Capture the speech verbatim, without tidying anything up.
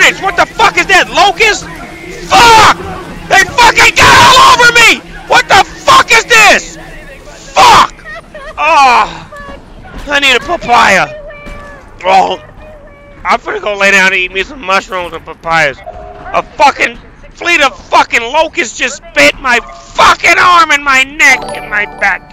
Christ! What the fuck is that? Locust? Fuck! They fucking got all over me! What the fuck is this? Fuck! Oh, I need a papaya. Oh, I'm gonna go lay down and eat me some mushrooms and papayas. A fucking fleet of fucking locusts just bit my fucking arm and my neck and my back.